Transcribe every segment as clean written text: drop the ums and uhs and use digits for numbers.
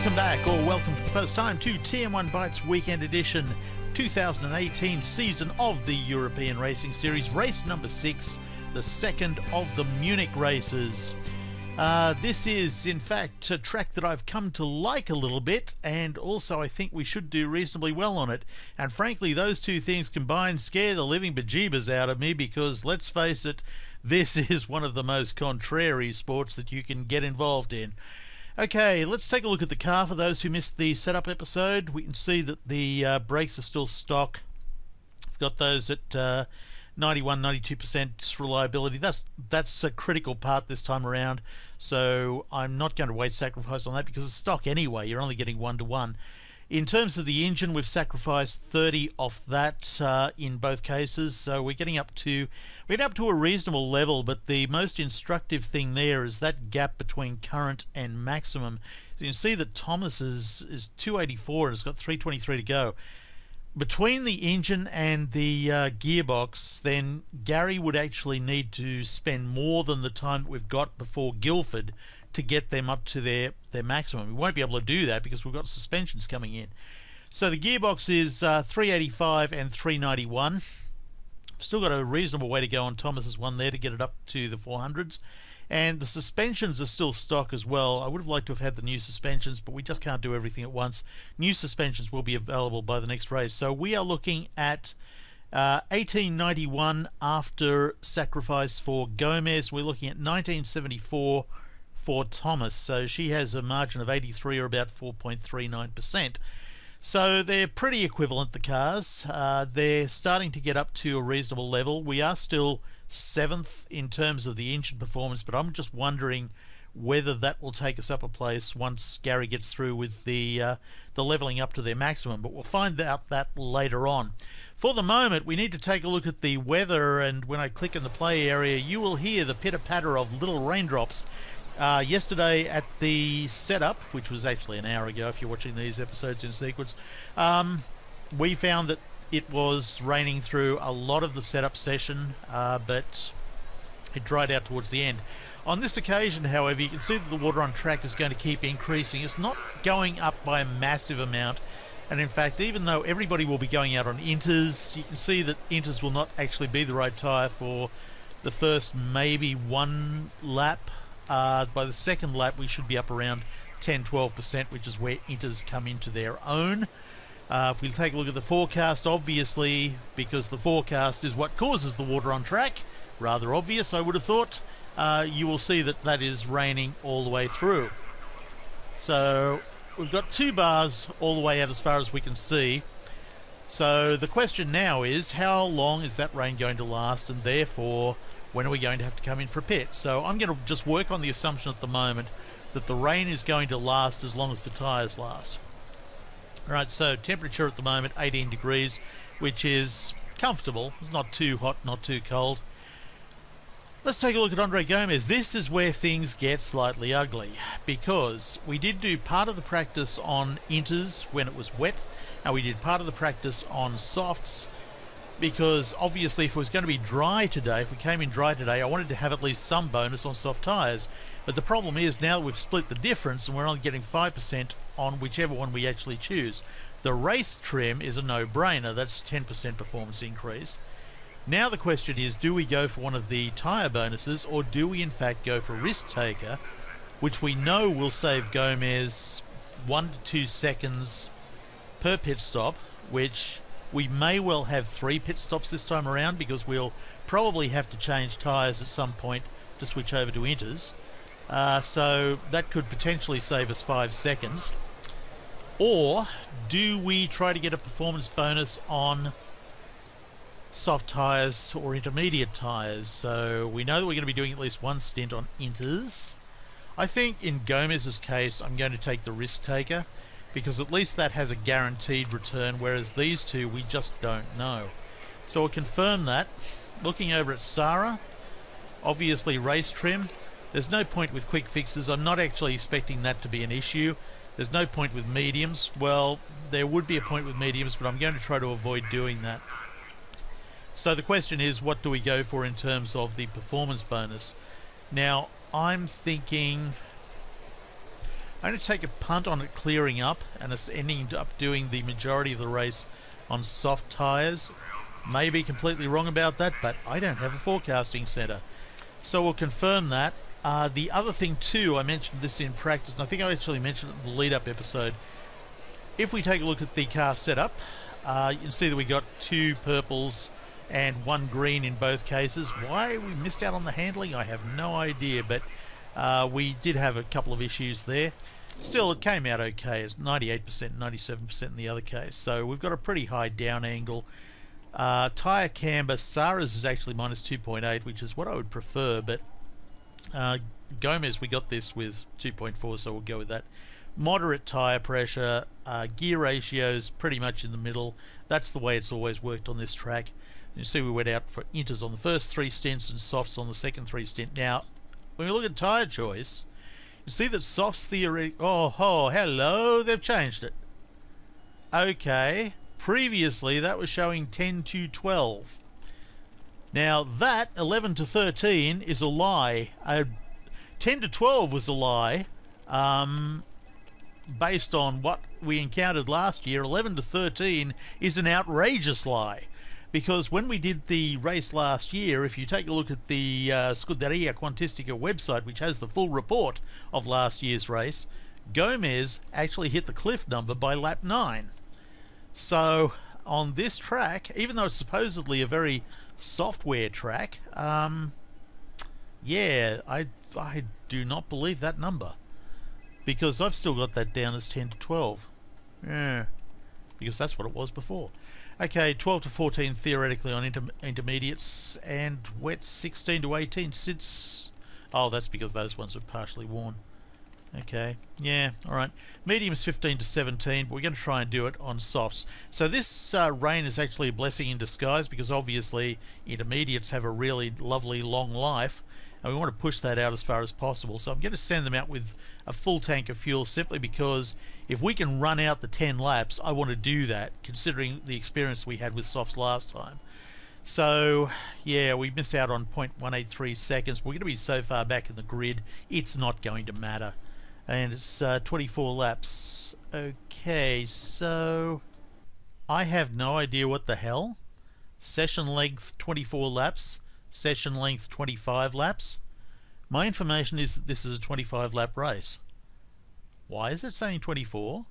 Welcome back, or welcome for the first time to TM1 Bytes Weekend Edition 2018 season of the European Racing Series, race number 6, the second of the Munich races. This is, in fact, a track that I've come to like a little bit, and also I think we should do reasonably well on it. And frankly, those two things combined scare the living bejeebers out of me, because, let's face it, this is one of the most contrary sports that you can get involved in. Okay, let's take a look at the car. For those who missed the setup episode, we can see that the brakes are still stock. I've got those at 91, 92% reliability. That's a critical part this time around, so I'm not going to weight sacrifice on that because it's stock anyway. You're only getting 1-to-1. In terms of the engine, we've sacrificed 30 off that in both cases, so we're getting up to a reasonable level. But the most instructive thing there is that gap between current and maximum. So you can see that Thomas is 284 and has got 323 to go. Between the engine and the gearbox, then Gary would actually need to spend more than the time that we've got before Guildford to get them up to their maximum. We won't be able to do that because we've got suspensions coming in. So the gearbox is 385 and 391. Still got a reasonable way to go on Thomas's one there to get it up to the 400s. And the suspensions are still stock as well. I would have liked to have had the new suspensions, but we just can't do everything at once. New suspensions will be available by the next race. So we are looking at 1891 after sacrifice for Gomes. We're looking at 1974 for Thomas. So she has a margin of 83, or about 4.39%. So they're pretty equivalent, the cars. They're starting to get up to a reasonable level. We are still 7th in terms of the engine performance, but I'm just wondering whether that will take us up a place once Gary gets through with the leveling up to their maximum. But we'll find out that later on. For the moment, we need to take a look at the weather, and when I click in the play area, you will hear the pitter-patter of little raindrops. Yesterday at the setup, which was actually an hour ago if you're watching these episodes in sequence, we found that it was raining through a lot of the setup session, but it dried out towards the end. On this occasion, however, you can see that the water on track is going to keep increasing. It's not going up by a massive amount, and in fact, even though everybody will be going out on inters, you can see that inters will not actually be the right tyre for the first maybe one lap. By the second lap, we should be up around 10-12%, which is where inters come into their own. If we take a look at the forecast, obviously, because the forecast is what causes the water on track, rather obvious, I would have thought, you will see that that is raining all the way through. So we've got 2 bars all the way out as far as we can see. So the question now is, how long is that rain going to last, and therefore, when are we going to have to come in for a pit? So I'm going to just work on the assumption at the moment that the rain is going to last as long as the tyres last. Alright, so temperature at the moment 18 degrees, which is comfortable. It's not too hot, not too cold. Let's take a look at Andre Gomes. This is where things get slightly ugly, because we did do part of the practice on inters when it was wet, and we did part of the practice on softs, because obviously if it was going to be dry today, if we came in dry today, I wanted to have at least some bonus on soft tyres. But the problem is, now that we've split the difference and we're only getting 5% on whichever one we actually choose, the race trim is a no-brainer. That's 10% performance increase. Now the question is, do we go for one of the tyre bonuses, or do we in fact go for risk taker, which we know will save Gomes 1 to 2 seconds per pit stop, which we may well have 3 pit stops this time around, because we'll probably have to change tyres at some point to switch over to inters. So that could potentially save us 5 seconds. Or do we try to get a performance bonus on soft tyres or intermediate tyres? So we know that we're going to be doing at least one stint on inters. I think in Gomes's case, I'm going to take the risk taker, because at least that has a guaranteed return, whereas these two we just don't know. So we'll confirm that. Looking over at Sarah, obviously race trim. There's no point with quick fixes. I'm not actually expecting that to be an issue. There's no point with mediums. Well, there would be a point with mediums, but I'm going to try to avoid doing that. So the question is, what do we go for in terms of the performance bonus? Now, I'm thinking I'm going to take a punt on it clearing up, and it's ending up doing the majority of the race on soft tyres. May be completely wrong about that, but I don't have a forecasting centre. So we'll confirm that. The other thing too, I mentioned this in practice, and I think I actually mentioned it in the lead-up episode. If we take a look at the car setup, you can see that we got 2 purples and 1 green in both cases. Why we missed out on the handling, I have no idea, but we did have a couple of issues there. Still, it came out okay. It's 98%, 97% in the other case. So we've got a pretty high down angle. Tyre camber, Sarah's is actually minus 2.8, which is what I would prefer, but Gomes, we got this with 2.4, so we'll go with that. Moderate tyre pressure, gear ratios pretty much in the middle. That's the way it's always worked on this track. You see we went out for inters on the first 3 stints and softs on the second 3 stint. Now, when we look at tyre choice, you see that softs theoretically... Oh, hello, they've changed it. Okay, previously that was showing 10 to 12. Now that 11 to 13 is a lie. 10 to 12 was a lie. Based on what we encountered last year, 11 to 13 is an outrageous lie. Because when we did the race last year, if you take a look at the Scuderia Quantistica website, which has the full report of last year's race, Gomes actually hit the cliff number by lap 9. So on this track, even though it's supposedly a very software track, yeah, I do not believe that number, because I've still got that down as 10 to 12. Yeah, because that's what it was before. Okay, 12 to 14 theoretically on intermediates, and wet 16 to 18 since... Oh, that's because those ones are partially worn. Okay, yeah, alright. Mediums 15 to 17, but we're going to try and do it on softs. So this rain is actually a blessing in disguise, because obviously intermediates have a really lovely long life, and we want to push that out as far as possible. So I'm going to send them out with a full tank of fuel, simply because if we can run out the 10 laps, I want to do that, considering the experience we had with softs last time. So yeah, we miss out on 0.183 seconds. We're going to be so far back in the grid, it's not going to matter. And it's 24 laps. Okay, so I have no idea what the hell. Session length 24 laps, session length 25 laps. My information is that this is a 25 lap race. Why is it saying 24?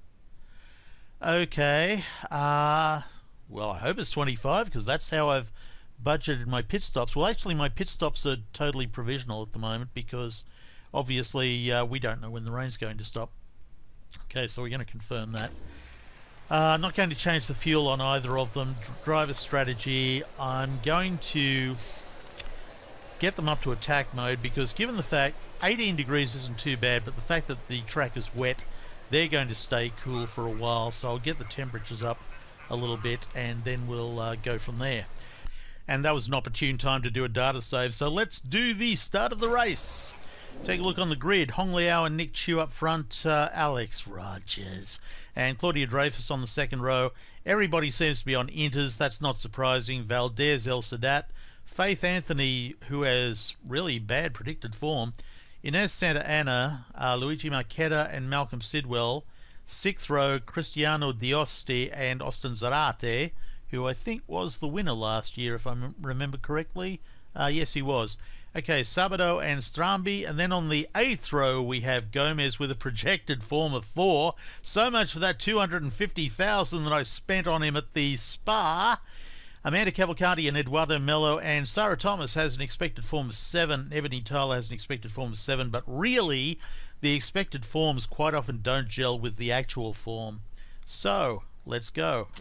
Okay, well, I hope it's 25, because that's how I've budgeted my pit stops. Well, actually my pit stops are totally provisional at the moment, because obviously we don't know when the rain's going to stop. Okay, so we're going to confirm that. Not going to change the fuel on either of them. Driver strategy, I'm going to get them up to attack mode, because given the fact 18 degrees isn't too bad, but the fact that the track is wet, they're going to stay cool for a while, so I'll get the temperatures up a little bit and then we'll go from there. And that was an opportune time to do a data save, so let's do the start of the race. Take a look on the grid. Hong Liao and Nick Chu up front, Alex Rogers and Claudia Dreyfus on the second row. Everybody seems to be on inters, that's not surprising. Valdez El Sadat, Faith Anthony, who has really bad predicted form, Inez Santa Anna, Luigi Marchetta and Malcolm Sidwell. Sixth row, Cristiano D'Osti and Austin Zarate, who I think was the winner last year, if I remember correctly. Yes, he was. Okay, Sabado and Strambi, and then on the 8th row we have Gomes with a projected form of 4. So much for that $250,000 that I spent on him at the Spa. Amanda Cavalcanti and Eduardo Mello, and Sarah Thomas has an expected form of 7. Ebony Tyler has an expected form of 7, but really the expected forms quite often don't gel with the actual form. So let's go.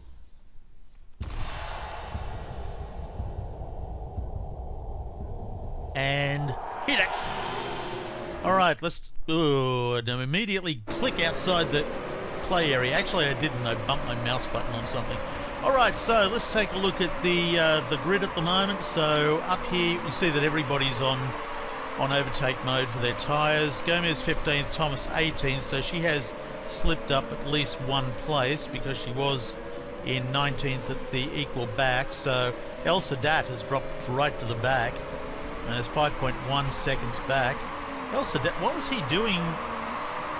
And hit it. Alright, let's immediately click outside the play area. Actually I didn't, I bumped my mouse button on something. Alright, so let's take a look at the grid at the moment. So up here we see that everybody's on overtake mode for their tyres. Gomes 15th, Thomas 18th, so she has slipped up at least one place because she was in 19th at the equal back. So El Sadat has dropped right to the back. And it's 5.1 seconds back. El Sadat, what was he doing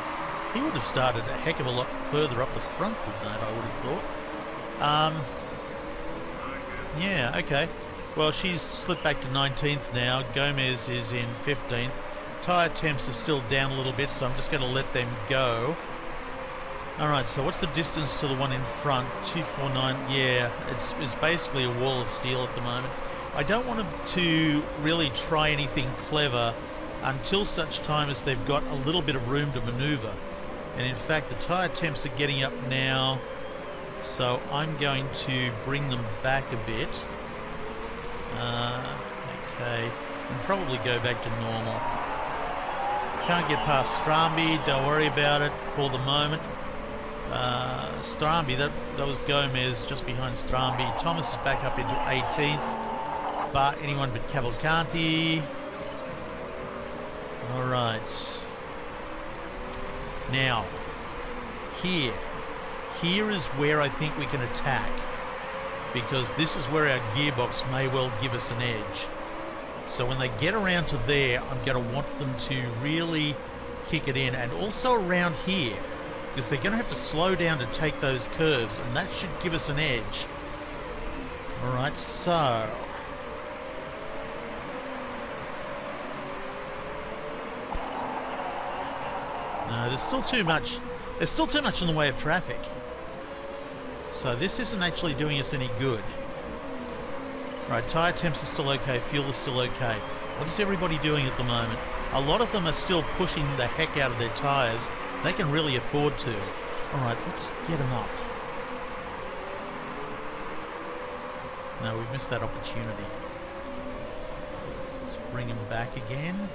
He would have started a heck of a lot further up the front than that, I would have thought. Yeah, okay. Well, she's slipped back to 19th now. Gomes is in 15th. Tyre temps are still down a little bit, so I'm just going to let them go. Alright, so what's the distance to the one in front? 249. Yeah, it's basically a wall of steel at the moment. I don't want them to really try anything clever until such time as they've got a little bit of room to manoeuvre. And in fact, the tyre temps are getting up now, so I'm going to bring them back a bit. Okay, and probably go back to normal. Can't get past Stramby, don't worry about it for the moment. Stramby, that was Gomes just behind Stramby. Thomas is back up into 18th, but anyone but Cavalcanti. Alright. Now, here is where I think we can attack, because this is where our gearbox may well give us an edge. So when they get around to there, I'm going to want them to really kick it in, and also around here, because they're going to have to slow down to take those curves, and that should give us an edge. Alright, so no, there's still too much in the way of traffic. So this isn't actually doing us any good. Right, tyre temps are still okay, fuel is still okay. What is everybody doing at the moment? A lot of them are still pushing the heck out of their tyres. They can really afford to. Alright, let's get them up. No, we've missed that opportunity. Let's bring them back again.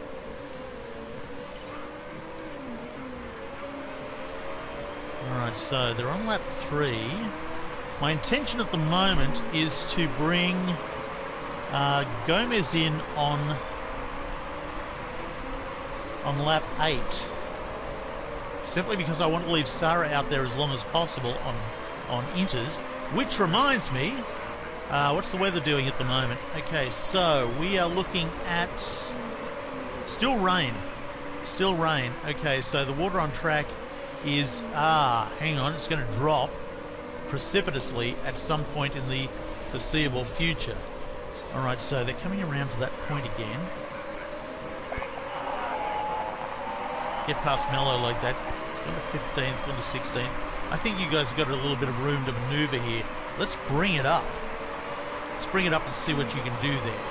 Alright, so they're on lap 3. My intention at the moment is to bring Gomes in on lap 8. Simply because I want to leave Sarah out there as long as possible on inters. Which reminds me, what's the weather doing at the moment? Okay, so we are looking at still rain. Still rain. Okay, so the water on track is, hang on, it's going to drop precipitously at some point in the foreseeable future. Alright, so they're coming around to that point again. Get past Mello like that. It's gone to 15th, gone to 16th. I think you guys have got a little bit of room to manoeuvre here. Let's bring it up. Let's bring it up and see what you can do there.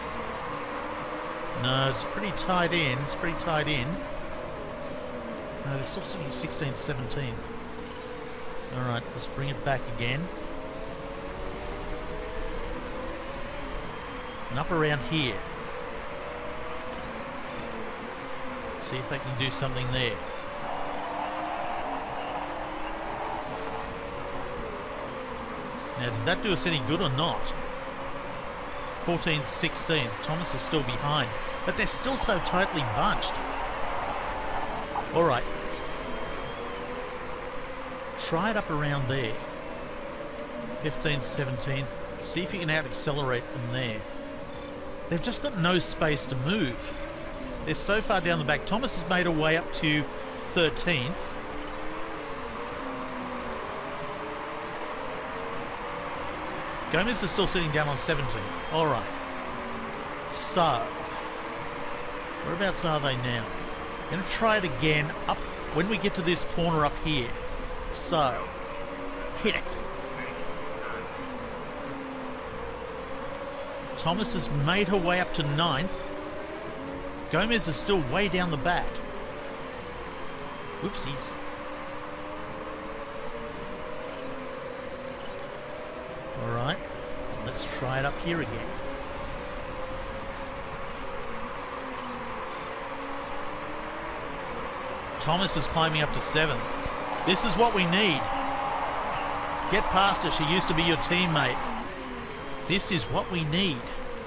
No, it's pretty tight in. It's pretty tight in. No, they're still sitting 16th, 17th. Alright, let's bring it back again. And up around here. See if they can do something there. Now, did that do us any good or not? 14th, 16th. Thomas is still behind. But they're still so tightly bunched. Alright. Try it up around there. 15th, 17th. See if you can out-accelerate them there. They've just got no space to move. They're so far down the back. Thomas has made a way up to 13th. Gomes is still sitting down on 17th. Alright. So, whereabouts are they now? I'm going to try it again up when we get to this corner up here. So, hit it. Thomas has made her way up to 9th. Gomes is still way down the back. Whoopsies. Alright, let's try it up here again. Thomas is climbing up to 7th. This is what we need. Get past her. She used to be your teammate. This is what we need.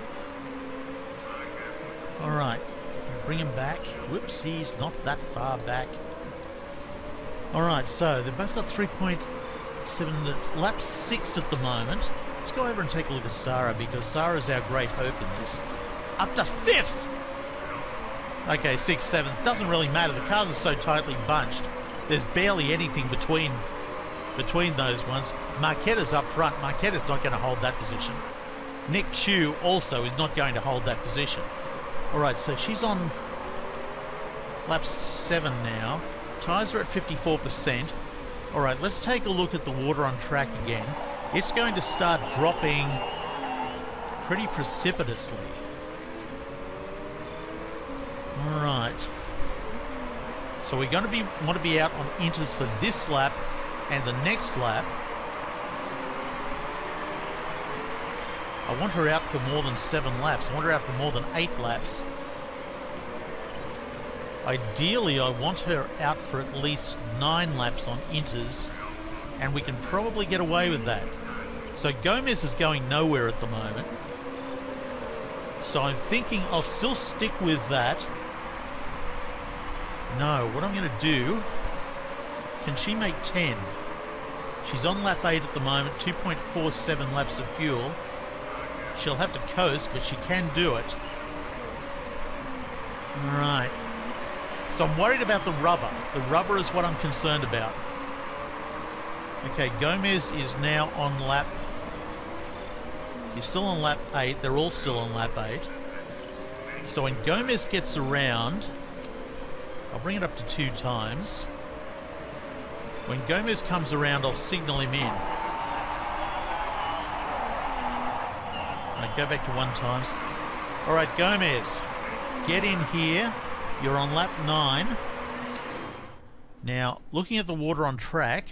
Alright. Bring him back. Whoopsies, not that far back. Alright, so they've both got 3.7, lap 6 at the moment. Let's go over and take a look at Sarah, because Sarah's our great hope in this. Up to 5th! Okay, 6, 7. Doesn't really matter. The cars are so tightly bunched. There's barely anything between those ones. Marquette's up front. Marquette's not going to hold that position. Nick Chu also is not going to hold that position. All right, so she's on lap 7 now. Tyres are at 54%. All right, let's take a look at the water on track again. It's going to start dropping pretty precipitously. All right. So we're going to want to be out on inters for this lap and the next lap. I want her out for more than 7 laps. I want her out for more than 8 laps. Ideally, I want her out for at least 9 laps on inters, and we can probably get away with that. So Gomes is going nowhere at the moment. So I'm thinking I'll still stick with that. No, what I'm going to do... Can she make 10? She's on lap 8 at the moment, 2.47 laps of fuel. She'll have to coast, but she can do it. Right. So I'm worried about the rubber. The rubber is what I'm concerned about. Okay, Gomes is now on lap... He's still on lap 8. They're all still on lap 8. So when Gomes gets around... I'll bring it up to 2 times. When Gomes comes around, I'll signal him in. I go back to 1 times. All right, Gomes, get in here. You're on lap 9. Now, looking at the water on track.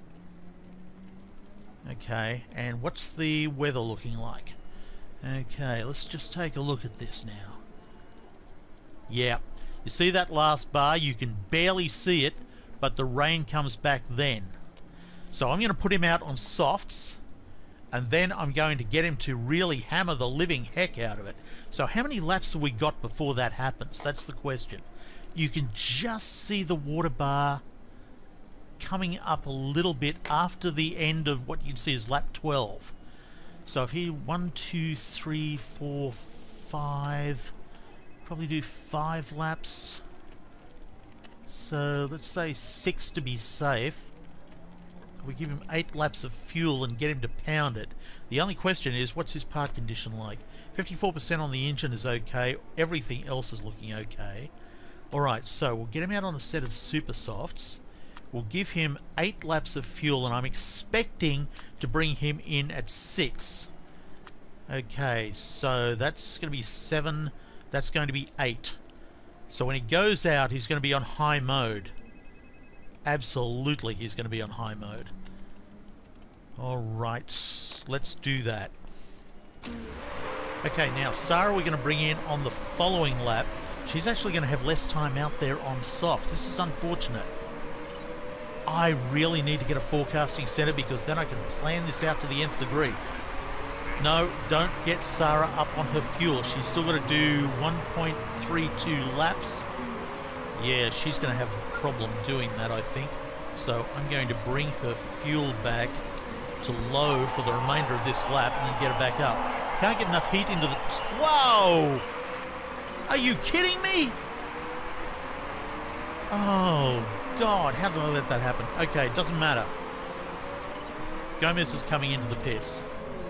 Okay, and what's the weather looking like? Okay, let's just take a look at this now. Yeah, you see that last bar? You can barely see it, but the rain comes back then. So I'm going to put him out on softs, and then I'm going to get him to really hammer the living heck out of it. So how many laps have we got before that happens? That's the question. You can just see the water bar coming up a little bit after the end of what you'd see is lap 12. So if he 1, 2, 3, 4, 5, probably do 5 laps. So let's say 6 to be safe. We give him 8 laps of fuel and get him to pound it. The only question is, what's his part condition like? 54% on the engine is okay. Everything else is looking okay. Alright, so we'll get him out on a set of super softs. We'll give him 8 laps of fuel, and I'm expecting to bring him in at 6. Okay, so that's going to be 7. That's going to be 8. So when he goes out, he's going to be on high mode. Absolutely, he's going to be on high mode. Alright, let's do that. Okay, now Sarah we're going to bring in on the following lap. She's actually going to have less time out there on softs. This is unfortunate. I really need to get a forecasting center because then I can plan this out to the nth degree. No, don't get Sarah up on her fuel. She's still got to do 1.32 laps. Yeah, she's going to have a problem doing that, I think. So I'm going to bring her fuel back to low for the remainder of this lap and then get her back up. Can't get enough heat into the... Whoa! Are you kidding me? Oh, God, how did I let that happen? Okay, it doesn't matter. Gomes is coming into the pits.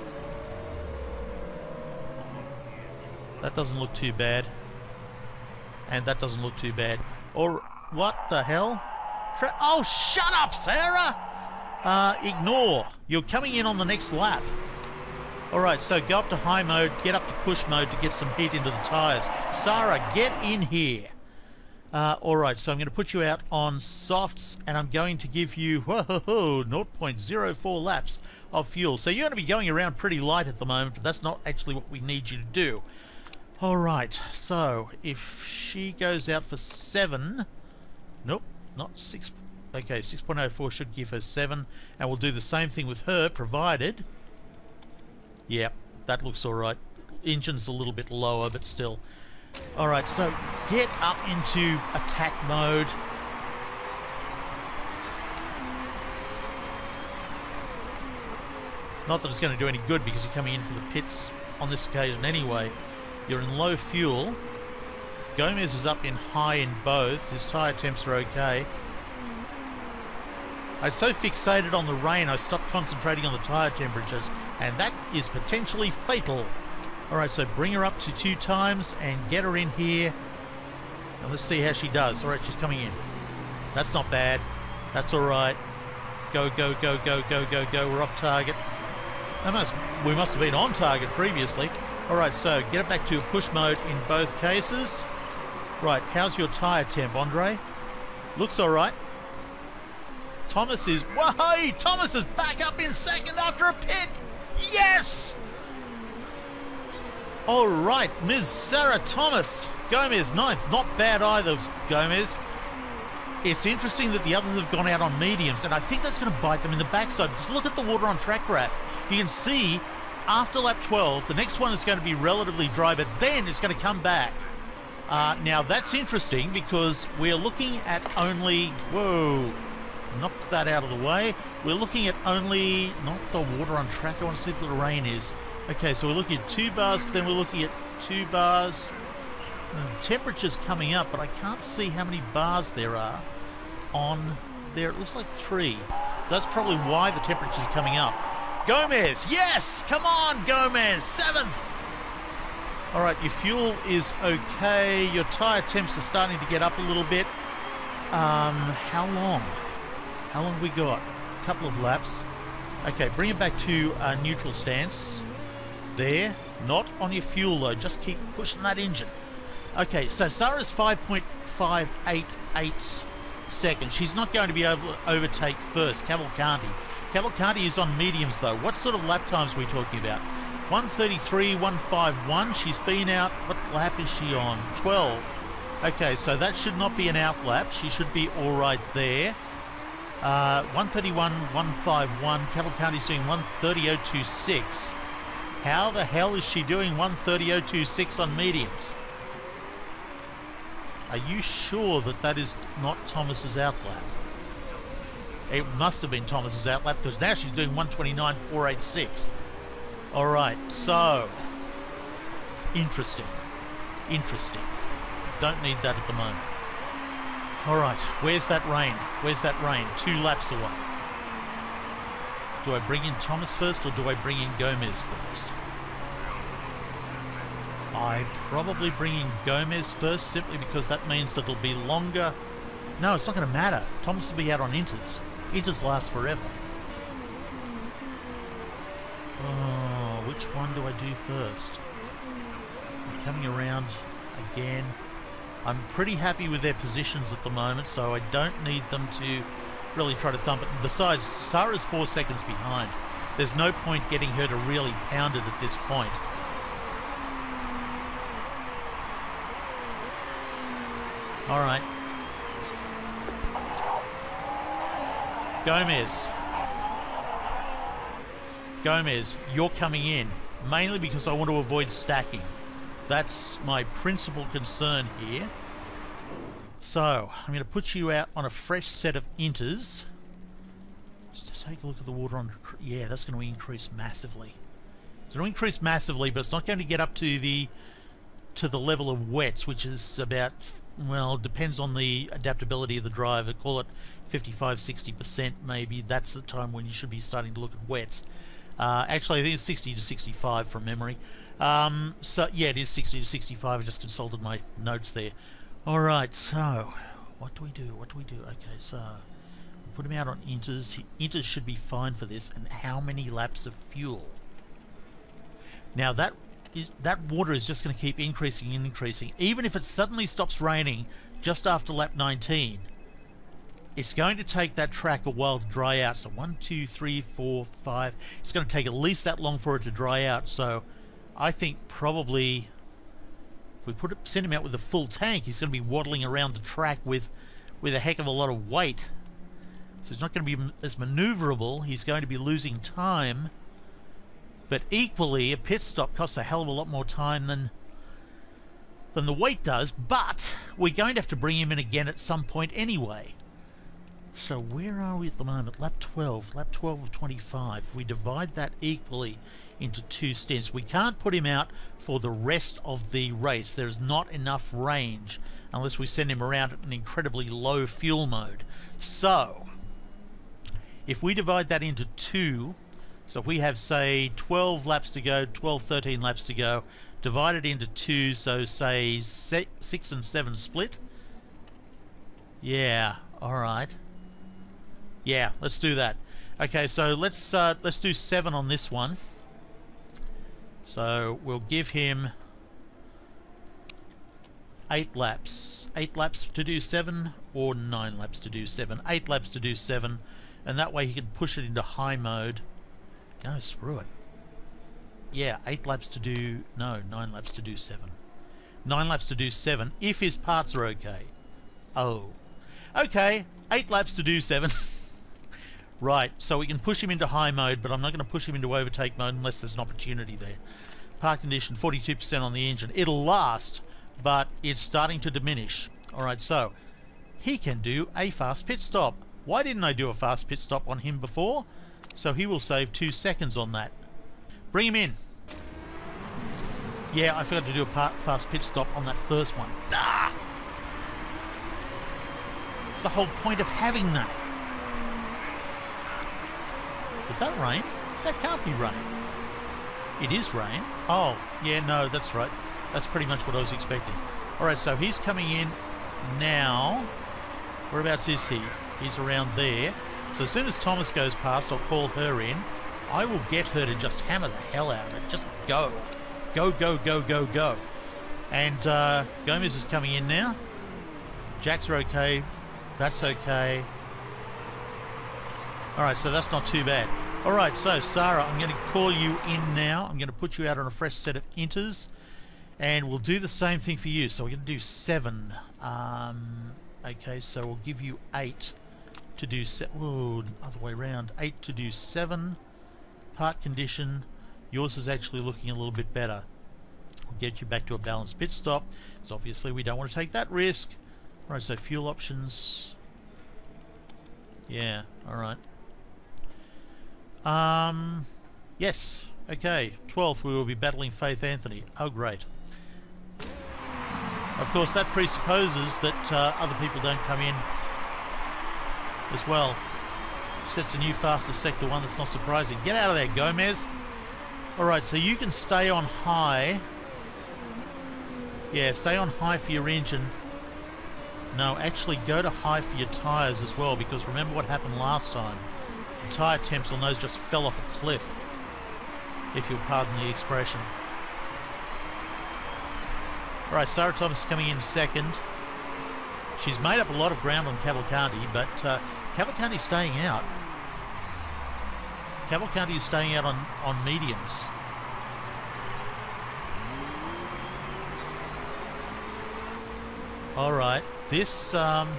That doesn't look too bad. And that doesn't look too bad. Or, what the hell? Oh, shut up, Sarah! Ignore. You're coming in on the next lap. Alright, so go up to high mode, get up to push mode to get some heat into the tyres. Sarah, get in here. Alright, so I'm going to put you out on softs, and I'm going to give you 0.04 laps of fuel. So you're going to be going around pretty light at the moment, but that's not actually what we need you to do. Alright, so if she goes out for 7... Nope, not 6... Okay, 6.04 should give her 7, and we'll do the same thing with her, provided... Yep, that looks alright. Engine's a little bit lower, but still. Alright, so get up into attack mode. Not that it's going to do any good because you're coming in for the pits on this occasion anyway. You're in low fuel. Gomes is up in high in both. His tyre temps are okay. I was so fixated on the rain, I stopped concentrating on the tyre temperatures, and that is potentially fatal. Alright, so bring her up to 2 times and get her in here. And let's see how she does. Alright, she's coming in. That's not bad. That's alright. Go, go, go, go, go, go, go. We're off target. We must have been on target previously. Alright, so get it back to push mode in both cases. Right, how's your tyre temp, Andre? Looks alright. Thomas is... Whoa! Thomas is back up in second after a pit! Yes! Alright, Ms. Sarah Thomas. Gomes, 9th. Not bad either, Gomes. It's interesting that the others have gone out on mediums, and I think that's going to bite them in the backside, because look at the water on track graph. You can see after lap 12, the next one is going to be relatively dry, but then it's going to come back. Now, that's interesting, because we're looking at only... Whoa... Knock that out of the way. We're looking at only, not the water on track, I want to see what the rain is. Okay, so we're looking at 2 bars, then we're looking at 2 bars. The temperature's coming up, but I can't see how many bars there are on there. It looks like 3. So that's probably why the temperature's coming up. Gomes, yes! Come on, Gomes! 7th! Alright, your fuel is okay. Your tyre temps are starting to get up a little bit. How long? How long have we got? A couple of laps. Okay, bring it back to neutral stance. There. Not on your fuel though. Just keep pushing that engine. Okay, so Sarah's 5.588 seconds. She's not going to be able to overtake first. Cavalcanti. Cavalcanti is on mediums though. What sort of lap times are we talking about? 1:33, 1:51. She's been out. What lap is she on? 12. Okay, so that should not be an out lap. She should be all right there. 1:31, 1:51. Cavalcanti's doing 1:30.026. How the hell is she doing 1:30.026 on mediums? Are you sure that that is not Thomas's outlap? It must have been Thomas's outlap, because now she's doing 1:29.486. Alright, so... Interesting. Interesting. Don't need that at the moment. Alright, where's that rain? Where's that rain? 2 laps away. Do I bring in Thomas first, or do I bring in Gomes first? I probably bring in Gomes first, simply because that means that it'll be longer. No, it's not going to matter. Thomas will be out on inters. Inters last forever. Oh, which one do I do first? I'm coming around again. I'm pretty happy with their positions at the moment, so I don't need them to really try to thump it. And besides, Sarah's 4 seconds behind. There's no point getting her to really pound it at this point. Alright. Gomes. Gomes, you're coming in, mainly because I want to avoid stacking. That's my principal concern here. So, I'm going to put you out on a fresh set of inters. Just take a look at the water on... Yeah, that's going to increase massively. It's going to increase massively, but it's not going to get up to the level of wets, which is about... Well, it depends on the adaptability of the driver. Call it 55-60% maybe. That's the time when you should be starting to look at wets. Actually, I think it's 60 to 65 from memory. So, yeah, it is 60 to 65. I just consulted my notes there. Alright, so, what do we do? What do we do? Okay, so, put him out on inters. Inters should be fine for this. And how many laps of fuel? Now, that water is just going to keep increasing and increasing. Even if it suddenly stops raining just after lap 19, it's going to take that track a while to dry out. So 1, 2, 3, 4, 5. It's going to take at least that long for it to dry out. So I think probably if we send him out with a full tank, he's going to be waddling around the track with a heck of a lot of weight. So he's not going to be as maneuverable. He's going to be losing time. But equally, a pit stop costs a hell of a lot more time than the weight does. But we're going to have to bring him in again at some point anyway. So where are we at the moment? Lap 12 of 25. If we divide that equally into 2 stints, we can't put him out for the rest of the race. There's not enough range unless we send him around at an incredibly low fuel mode. So if we divide that into 2, so if we have, say, 12 laps to go, 12, 13 laps to go, divide it into 2, so say 6 and 7 split. Yeah, alright. Yeah, let's do that. Okay, so let's do 7 on this one. So we'll give him 8 laps. 8 laps to do 7 or 9 laps to do 7. 8 laps to do 7, and that way he can push it into high mode. No, screw it. Yeah, 8 laps to do... No, 9 laps to do 7. 9 laps to do 7 if his parts are okay. Oh. Okay, 8 laps to do 7. Right, so we can push him into high mode, but I'm not going to push him into overtake mode unless there's an opportunity there. Park condition, 42% on the engine. It'll last, but it's starting to diminish. Alright, so he can do a fast pit stop. Why didn't I do a fast pit stop on him before? So he will save 2 seconds on that. Bring him in. Yeah, I forgot to do a fast pit stop on that first one. Ah! It's the whole point of having that. Is that rain? That can't be rain. It is rain. Oh, yeah, no, that's right. That's pretty much what I was expecting. Alright, so he's coming in now. Whereabouts is he? He's around there. So as soon as Thomas goes past, I'll call her in. I will get her to just hammer the hell out of it. Just go. Go, go, go, go, go. And Gomes is coming in now. Jacks are okay. That's okay. Alright, so that's not too bad. Alright, so Sarah, I'm going to call you in now. I'm going to put you out on a fresh set of inters. And we'll do the same thing for you. So we're going to do 7. Okay, so we'll give you 8 to do... Whoa, other way around. 8 to do 7. Part condition. Yours is actually looking a little bit better. We'll get you back to a balanced pit stop. So obviously we don't want to take that risk. Alright, so fuel options. Yeah, alright. Yes, okay. 12th, we will be battling Faith Anthony. Oh, great. Of course, that presupposes that other people don't come in as well. Sets a new fastest sector 1. That's not surprising. Get out of there, Gomes. Alright, so you can stay on high. Yeah, stay on high for your engine. No, actually go to high for your tyres as well, because remember what happened last time. The tyre temps on those just fell off a cliff, if you'll pardon the expression. Alright, Sarah Thomas is coming in second. She's made up a lot of ground on Cavalcanti, but Cavalcanti's staying out. Cavalcanti is staying out on mediums. Alright, this...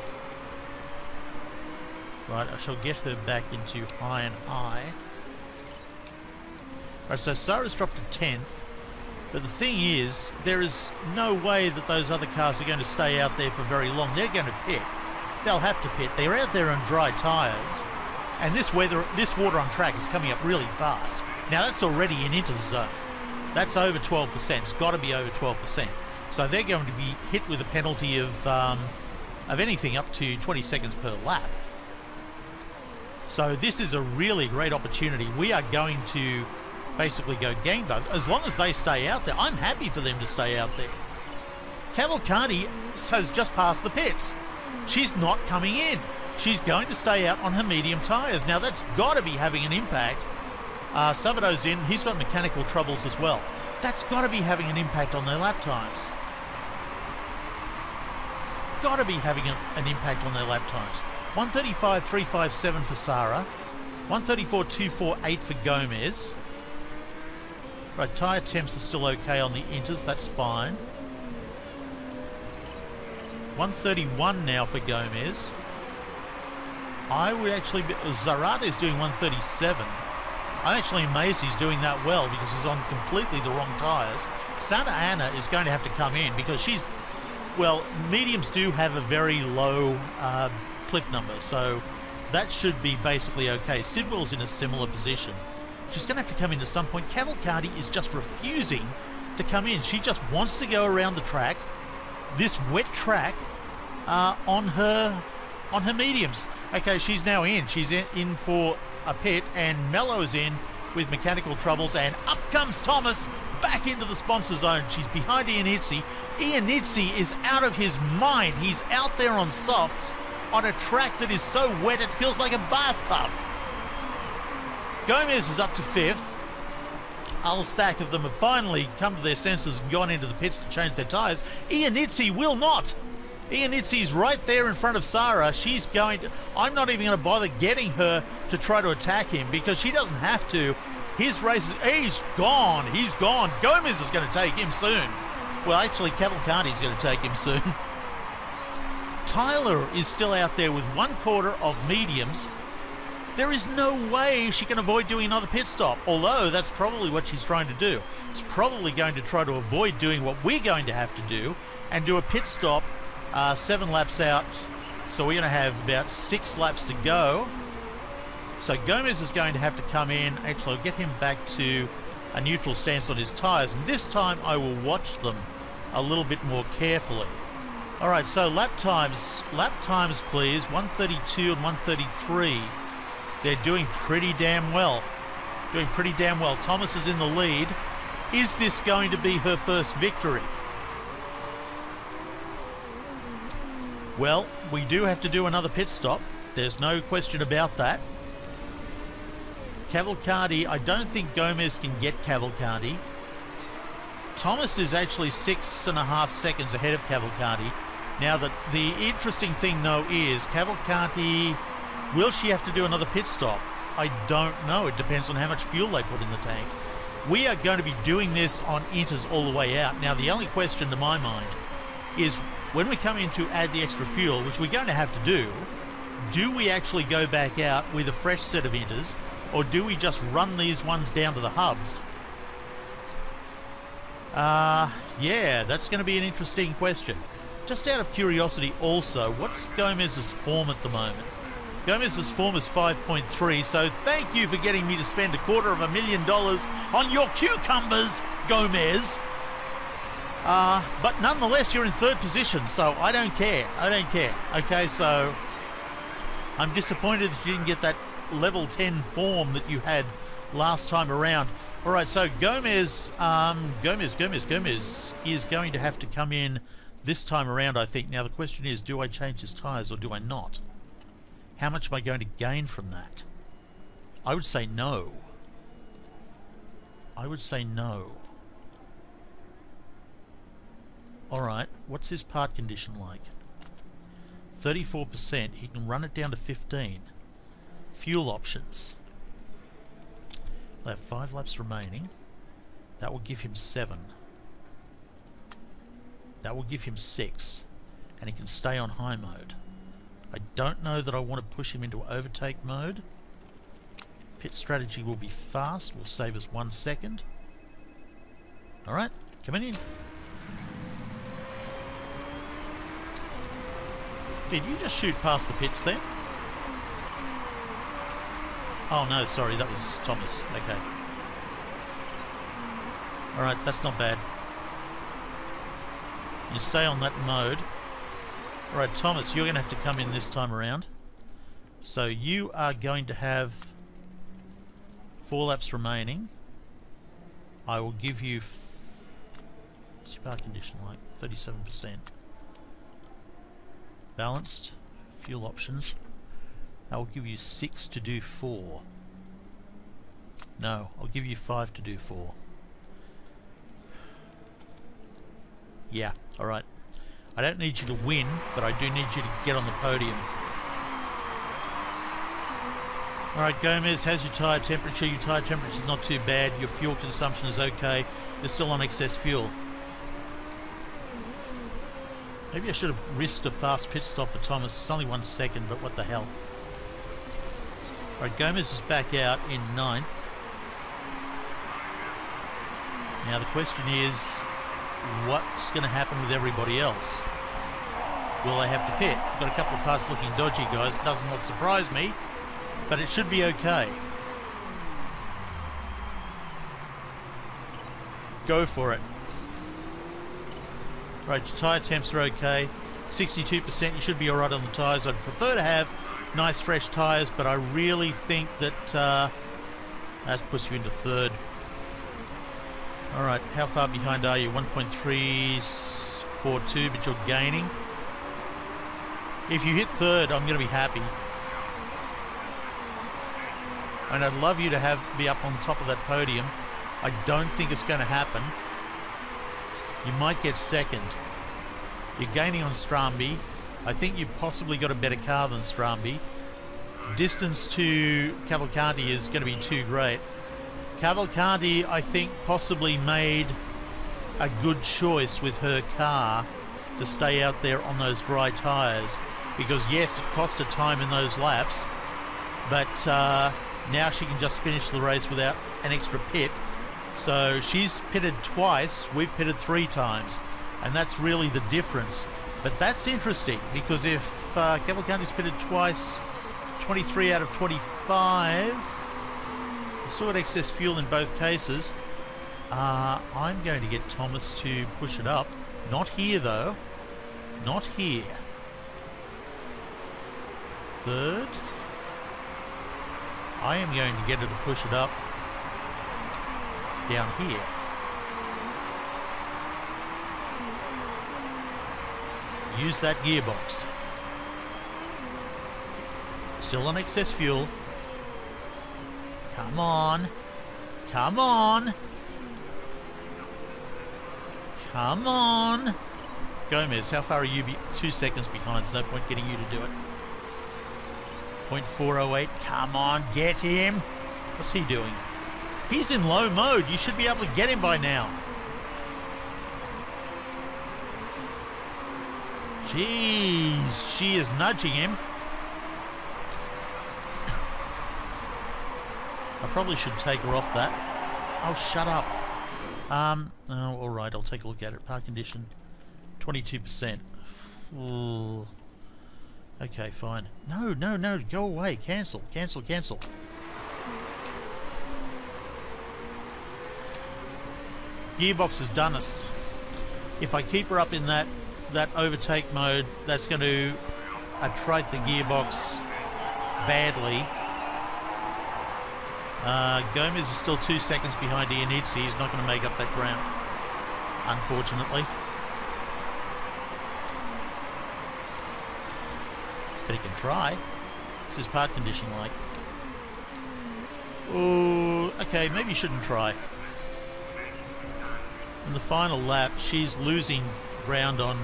Right, I shall get her back into high and high. Right, so Sarah's dropped to 10th. But the thing is, there is no way that those other cars are going to stay out there for very long. They're going to pit. They'll have to pit. They're out there on dry tyres. And this water on track is coming up really fast. Now that's already in interzone. That's over 12%. It's got to be over 12%. So they're going to be hit with a penalty of anything up to 20 seconds per lap. So this is a really great opportunity. We are going to basically go gangbusters. As long as they stay out there, I'm happy for them to stay out there. Cavalcanti has just passed the pits. She's not coming in. She's going to stay out on her medium tyres. Now that's got to be having an impact. Sabado's in. He's got mechanical troubles as well. That's got to be having an impact on their lap times. Got to be having an impact on their lap times. 135.357 for Sarah. 134.248 for Gomes. Right, tyre temps are still okay on the inters. That's fine. 131 now for Gomes. I would actually be... Zarate is doing 137. I'm actually amazed he's doing that well because he's on completely the wrong tyres. Santa Ana is going to have to come in because she's... Well, mediums do have a very low cliff number, so that should be basically okay. Sidwell's in a similar position. She's going to have to come in at some point. Cavalcanti is just refusing to come in. She just wants to go around the track, this wet track, on her mediums. Okay, she's now in. She's in for a pit, and Mello's in with mechanical troubles, and up comes Thomas back into the sponsor zone. She's behind Iannizzi. Iannizzi is out of his mind. He's out there on softs on a track that is so wet it feels like a bathtub. Gomes is up to 5th. A whole stack of them have finally come to their senses and gone into the pits to change their tyres. Iannizzi will not. Iannizzi's right there in front of Sarah. She's going to... I'm not even going to bother getting her to try to attack him because she doesn't have to. His race is... He's gone. He's gone. Gomes is going to take him soon. Well, actually, Cavalcanti's going to take him soon. Tyler is still out there with 1/4 of mediums. There is no way she can avoid doing another pit stop, although that's probably what she's trying to do. She's probably going to try to avoid doing what we're going to have to do and do a pit stop 7 laps out. So we're going to have about 6 laps to go. So Gomes is going to have to come in. Actually, I'll get him back to a neutral stance on his tyres, and this time I will watch them a little bit more carefully. All right, so lap times please, 132 and 133. They're doing pretty damn well. Thomas is in the lead. Is this going to be her first victory? Well, we do have to do another pit stop. There's no question about that. Cavalcanti, I don't think Gomes can get Cavalcanti. Thomas is actually 6.5 seconds ahead of Cavalcanti. Now, the interesting thing, though, is Cavalcanti... Will she have to do another pit stop? I don't know. It depends on how much fuel they put in the tank. We are going to be doing this on inters all the way out. Now, the only question to my mind is when we come in to add the extra fuel, which we're going to have to do we actually go back out with a fresh set of inters, or do we just run these ones down to the hubs? Yeah, that's going to be an interesting question. Just out of curiosity also, what's Gomez's form at the moment? Gomez's form is 5.3, so thank you for getting me to spend $250,000 on your cucumbers, Gomes. But nonetheless, you're in 3rd position, so I don't care. Okay, so I'm disappointed that you didn't get that level 10 form that you had last time around. All right, so Gomes is going to have to come in this time around, I think. Now, the question is, do I change his tyres or do I not? How much am I going to gain from that? I would say no. Alright, what's his part condition like? 34%. He can run it down to 15. Fuel options. I have 5 laps remaining. That will give him 7. That will give him 6. And he can stay on high mode. I don't know that I want to push him into overtake mode. Pit strategy will be fast. Will save us 1 second. Alright, coming in. Did you just shoot past the pits then? Oh no, sorry, that was Thomas. Okay. Alright, that's not bad. You stay on that mode. Alright, Thomas, you're going to have to come in this time around. So you are going to have 4 laps remaining. I will give you... what's your power condition like? 37%. Balanced. Fuel options. I will give you 6 to do 4. No, I'll give you 5 to do 4. Yeah, alright. I don't need you to win, but I do need you to get on the podium. Alright, Gomes, how's your tyre temperature? Your tyre temperature is not too bad. Your fuel consumption is okay. You're still on excess fuel. Maybe I should have risked a fast pit stop for Thomas. It's only 1 second, but what the hell. Alright, Gomes is back out in 9th. Now the question is, what's going to happen with everybody else? will they have to pit? Got a couple of parts looking dodgy, guys. Does not surprise me, but it should be okay. Go for it. Right, your tyre temps are okay. 62%, you should be alright on the tyres. I'd prefer to have nice fresh tyres, but I really think that that puts you into third. Alright, how far behind are you? 1.342, but you're gaining. If you hit third, I'm going to be happy. And I'd love you to be up on top of that podium. I don't think it's going to happen. You might get second. You're gaining on Strambi. I think you've possibly got a better car than Strambi. Distance to Cavalcanti is going to be too great. Cavalcanti, I think, possibly made a good choice with her car to stay out there on those dry tyres. Because yes, it cost her time in those laps, but now she can just finish the race without an extra pit. So she's pitted twice, we've pitted 3 times, and that's really the difference. But that's interesting, because if Cavalcanti's pitted twice, 23 out of 25, still got excess fuel in both cases. I'm going to get Thomas to push it up. Not here though, not here. Third. I am going to get her to push it up down here. Use that gearbox. Still on excess fuel. Come on. Come on. Come on. Gomes, how far are you? 2 seconds behind. There's no point getting you to do it. 0.408. Come on, get him. What's he doing? He's in low mode. You should be able to get him by now. Jeez, she is nudging him. I probably should take her off that. Oh, shut up. Oh, all right, I'll take a look at it. Park condition, 22%. Ooh. Okay, fine. No, no, no, go away. Cancel, cancel, cancel. Gearbox has done us. If I keep her up in that overtake mode, that's going to attrite the gearbox badly. Gomes is still 2 seconds behind Iannizzi. He's not going to make up that ground, unfortunately. But he can try. What's his part condition like? Oh, okay, maybe you shouldn't try. In the final lap, she's losing ground on...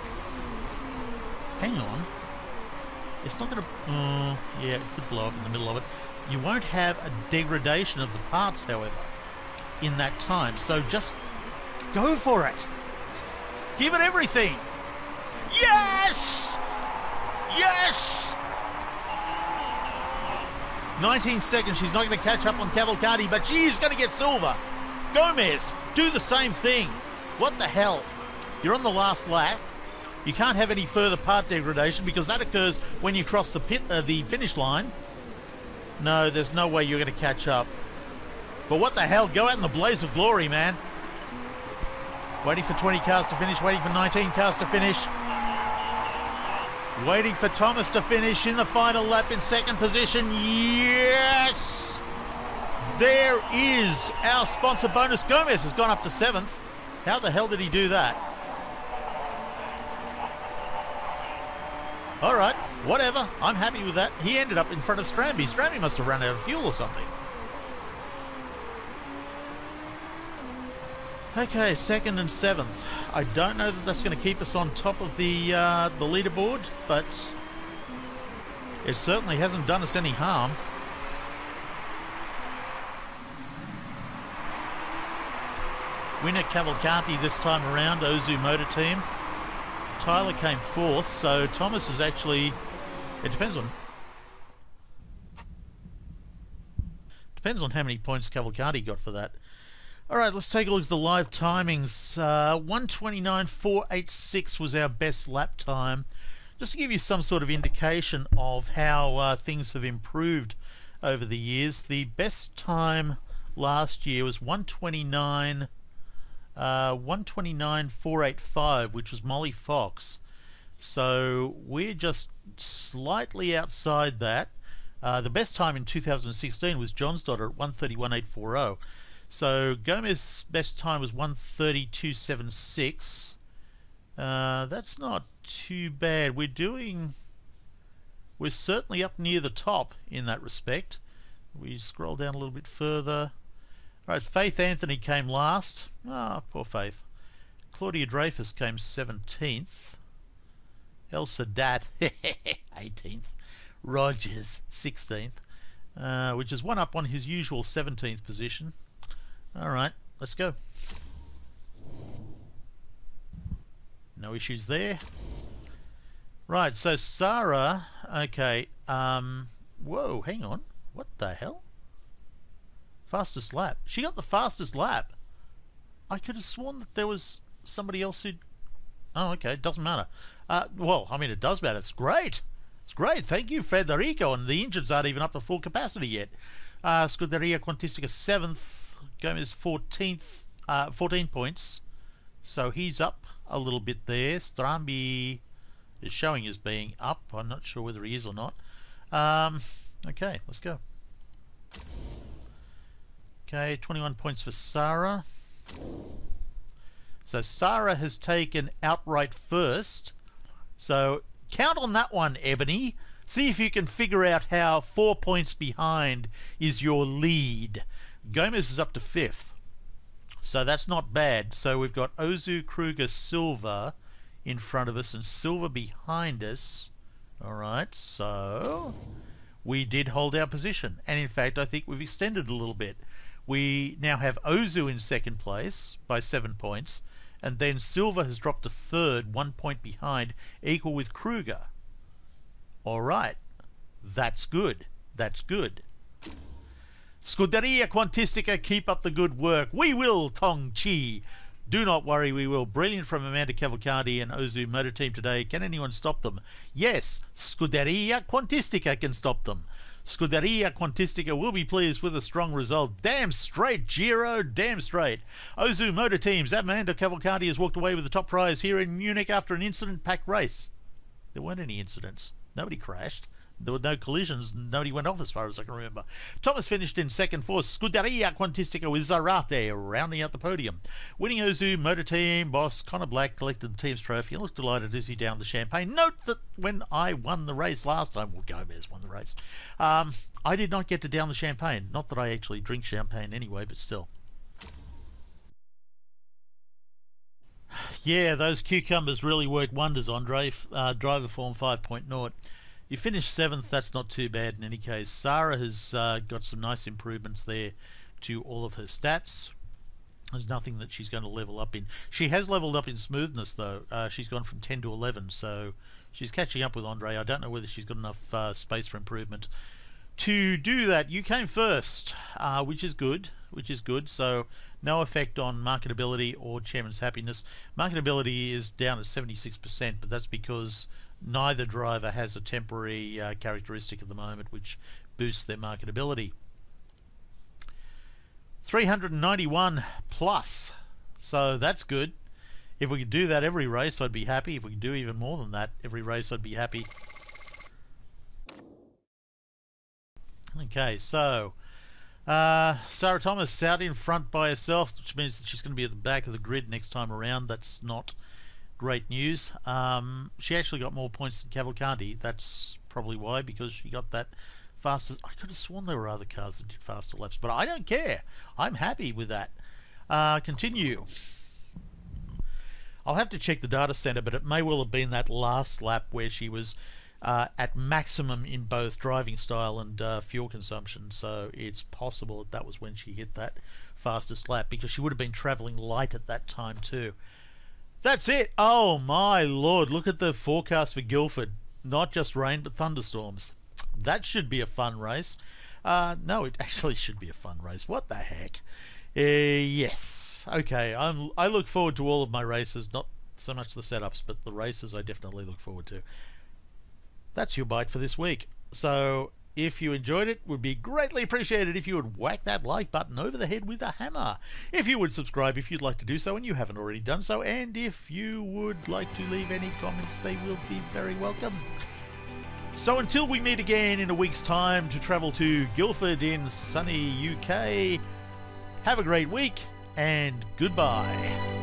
hang on. It's not going to... yeah, it could blow up in the middle of it. You won't have a degradation of the parts, however, in that time. So just go for it. Give it everything. Yes! Yes! 19 seconds. She's not going to catch up on Cavalcanti, but she's going to get silver. Gomes, do the same thing. What the hell? You're on the last lap. You can't have any further part degradation because that occurs when you cross the finish line. No, there's no way you're going to catch up. But what the hell? Go out in the blaze of glory, man. Waiting for 20 cars to finish. Waiting for 19 cars to finish. Waiting for Thomas to finish in the final lap in second position. Yes! There is our sponsor bonus. Gomes has gone up to 7th. How the hell did he do that? All right, whatever. I'm happy with that. He ended up in front of Strambi. Strambi must have run out of fuel or something. Okay, 2nd and 7th. I don't know that that's going to keep us on top of the leaderboard, but it certainly hasn't done us any harm. Winner Cavalcanti this time around, Ozu Motor Team. Tyler came 4th, so Thomas is actually... It depends on how many points Cavalcanti got for that. All right, let's take a look at the live timings. 1:29.486 was our best lap time. Just to give you some sort of indication of how things have improved over the years, the best time last year was 1:29.485, which was Molly Fox. So we're just slightly outside that. The best time in 2016 was John's daughter at 1:31.840. So Gomes' best time was 1:32.76. That's not too bad. We're certainly up near the top in that respect. We scroll down a little bit further. All right, Faith Anthony came last. Ah, poor Faith. Claudia Dreyfus came 17th. Elsa Dat 18th. Rogers 16th, which is one up on his usual 17th position. All right, let's go. No issues there. Right, so Sarah, okay, whoa, hang on. What the hell? Fastest lap. She got the fastest lap. I could have sworn that there was somebody else who... Oh, okay, it doesn't matter. Well, I mean, it does matter. It's great. It's great. Thank you, Federico. And the engines aren't even up to full capacity yet. Scuderia Quantistica 7th. Gomes 14th, 14 points. So he's up a little bit there. Strambi is showing as being up. I'm not sure whether he is or not. Okay, let's go. Okay, 21 points for Sarah. So Sarah has taken outright first. So count on that one, Ebony. See if you can figure out how 4 points behind is your lead. Gomes is up to 5th. So that's not bad. So we've got Ozu, Kruger, Silver in front of us and Silver behind us. Alright, so we did hold our position. And in fact, I think we've extended a little bit. We now have Ozu in second place by 7 points. And then Silver has dropped to 3rd, 1 point behind, equal with Kruger. Alright, that's good. That's good. Scuderia Quantistica, keep up the good work. We will, Tong Chi. Do not worry, we will. Brilliant from Amanda Cavalcanti and Ozu Motor Team today. Can anyone stop them? Yes, Scuderia Quantistica can stop them. Scuderia Quantistica will be pleased with a strong result. Damn straight, Giro, damn straight. Ozu Motor Teams, Amanda Cavalcanti has walked away with the top prize here in Munich after an incident-packed race. There weren't any incidents. Nobody crashed. There were no collisions. Nobody went off as far as I can remember. Thomas finished in second for Scuderia Quantistica with Zarate rounding out the podium. Winning Ozu Motor Team boss Connor Black collected the team's trophy and looked delighted as he downed the champagne. Note that when I won the race last time, well, Gomes won the race, I did not get to down the champagne. Not that I actually drink champagne anyway, but still. Yeah, those cucumbers really worked wonders, Andre. Driver form 5.0. You finished 7th, that's not too bad in any case. Sarah has got some nice improvements there to all of her stats. There's nothing that she's going to level up in. She has leveled up in smoothness, though. She's gone from 10 to 11, so she's catching up with Andre. I don't know whether she's got enough space for improvement to do that. You came first, which is good. So no effect on marketability or chairman's happiness. Marketability is down at 76%, but that's because neither driver has a temporary characteristic at the moment which boosts their marketability. 391 plus, so that's good. If we could do that every race, I'd be happy. If we could do even more than that every race, I'd be happy. Okay, so Sarah Thomas out in front by herself, which means that she's going to be at the back of the grid next time around. That's not great news. She actually got more points than Cavalcanti. That's probably why, because she got that fastest. I could have sworn there were other cars that did faster laps, but I don't care. I'm happy with that. Continue. I'll have to check the data center, but it may well have been that last lap where she was at maximum in both driving style and fuel consumption. So it's possible that was when she hit that fastest lap, because she would have been traveling light at that time too. That's it. Oh my lord, look at the forecast for Guildford. Not just rain, but thunderstorms. That should be a fun race. No, it actually should be a fun race. What the heck? Yes. Okay. I look forward to all of my races, not so much the setups, but the races I definitely look forward to. That's your bite for this week. So if you enjoyed it, would be greatly appreciated if you would whack that like button over the head with a hammer. If you would subscribe if you'd like to do so and you haven't already done so, and if you would like to leave any comments, they will be very welcome. So until we meet again in a week's time to travel to Guildford in sunny UK, have a great week and goodbye.